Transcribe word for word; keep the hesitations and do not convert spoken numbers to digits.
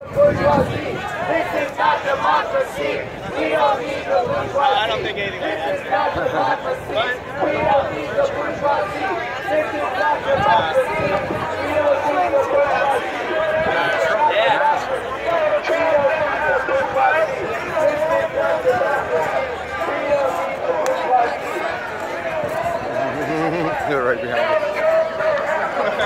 Bourgeoisie. This is not democracy. We don't need the bourgeoisie. I don't think anything like that. This is not democracy. We don't need the bourgeoisie. This is not democracy.